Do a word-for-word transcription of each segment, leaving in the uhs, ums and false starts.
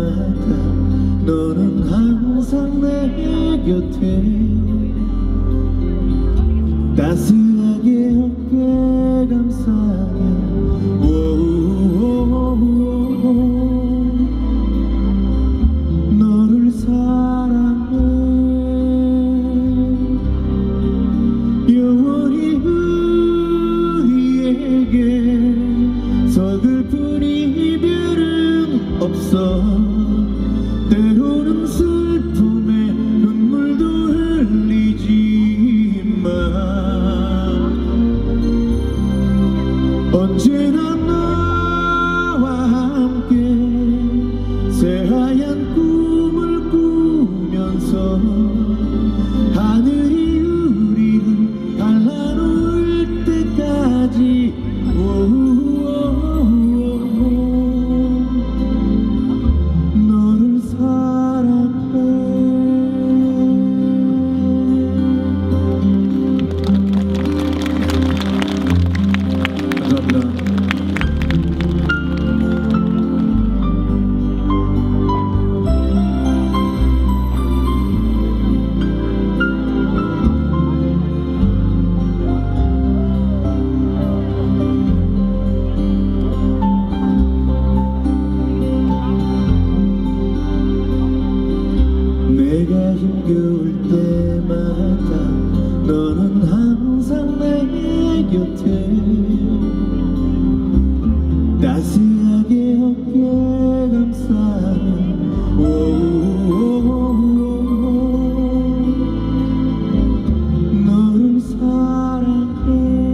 때마다 너는 항상 내 곁에 따스하게 어깨 감싸며 너를 사랑해 영원히 우리에게 서글픈 이별은 없어 때로는 슬픔에 눈물도 흘리지만 언제나 나와 함께 새하얀 꿈을 꾸면서 하늘이 우리를 갈라놓을 때까지 너를 사랑해. 감사합니다. 내가 힘겨울 때마다 너는 항상 내 곁에 따스하게 어깨 감싸며 너를 사랑해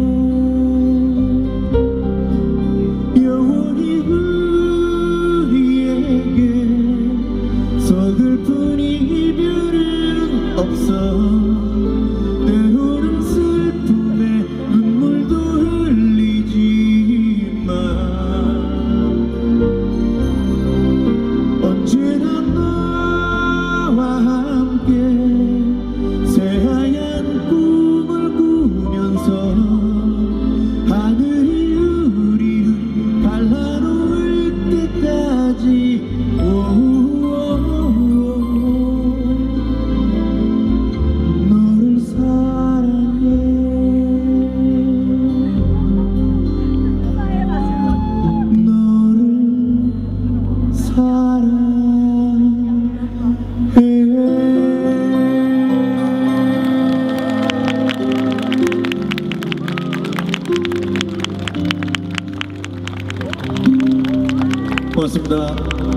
영원히 우리에게 서글픈 이별은 없어 때로는 슬픔에 눈물도 흘리지만 언제나 나와 함께 새하얀 꿈을 꾸면서 하늘이 우리를 갈라놓을 때까지 너를 사랑해. 너를 사랑해. 고맙습니다.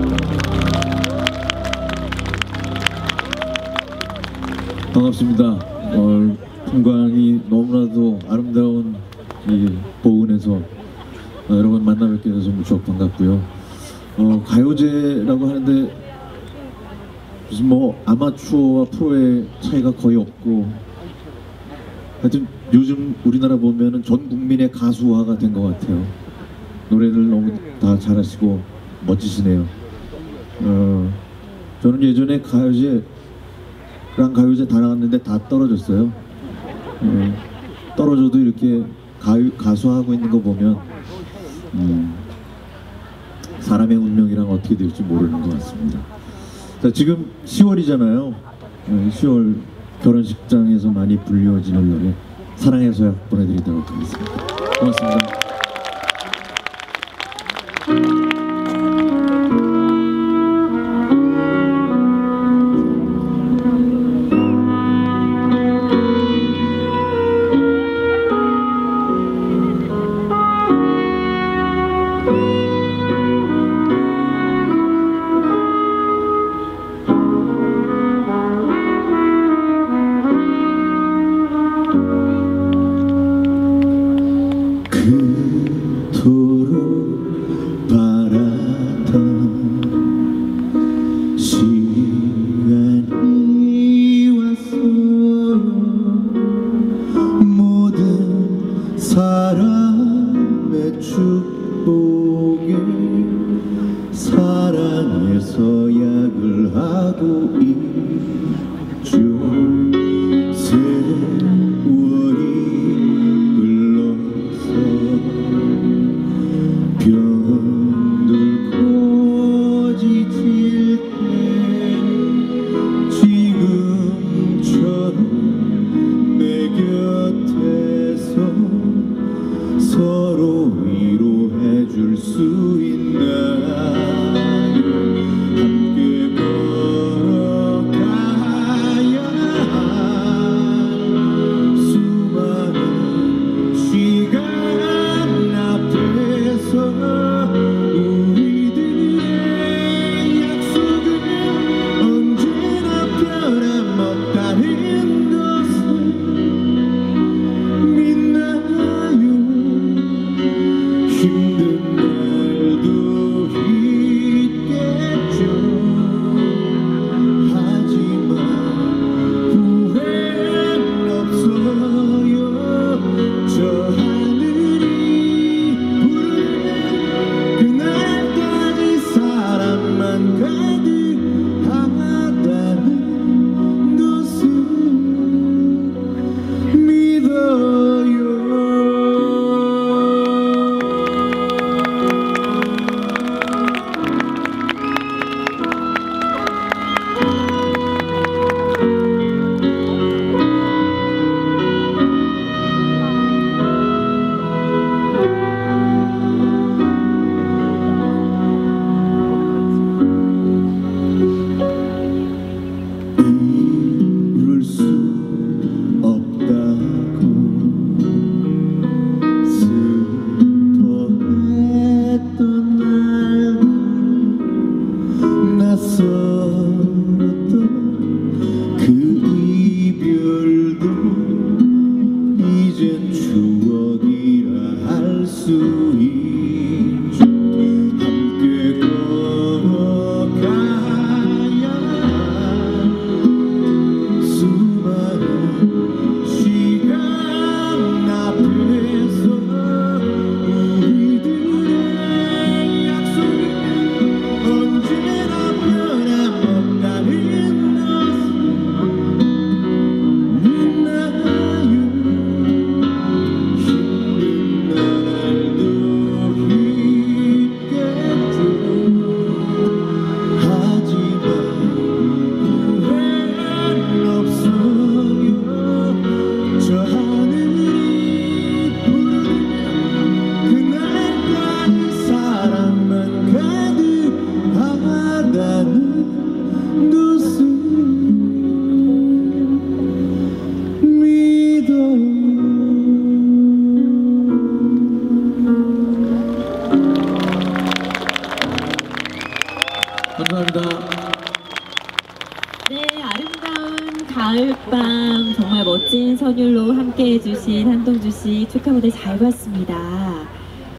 반갑습니다. 어, 풍광이 너무나도 아름다운 이 보은에서 어, 여러분 만나 뵙게 돼서 무척 반갑고요. 어, 가요제라고 하는데 무슨 뭐 아마추어와 프로의 차이가 거의 없고 하여튼 요즘 우리나라 보면은 전 국민의 가수화가 된 것 같아요. 노래를 너무 다 잘하시고 멋지시네요. 어, 저는 예전에 가요제 랑 가요제 다 나갔는데 다 떨어졌어요. 음, 떨어져도 이렇게 가요, 가수하고 있는 거 보면 음, 사람의 운명이랑 어떻게 될지 모르는 것 같습니다. 자, 지금 시월이잖아요. 시월 결혼식장에서 많이 불려지는 노래 사랑해서야 보내드리도록 하겠습니다. 고맙습니다. 그토록 바라던 시간이 왔어요. 모든 사람의 축복에 사랑해서 약을 하고 있죠. 세월이 병들고 지칠 가득하다는 것을 믿어요. 이룰 수 없다고 슬퍼했던 날들 낯설었던 그 이별도 이젠 추억이라 할 수 있죠. 함께 걸어가야 수많은 시간 앞에서 우리들의 약속이 언제나 변함없다는 것을 믿나요? 힘든 날도 있겠죠. 하지만 후회는 없어요. 저 하늘이 부르면 그날까지 사랑만 가득하다는 것을 믿어요. 감사합니다. 네, 아름다운 가을밤 정말 멋진 선율로 함께 해주신 한동주 씨 축하 무대 잘 봤습니다.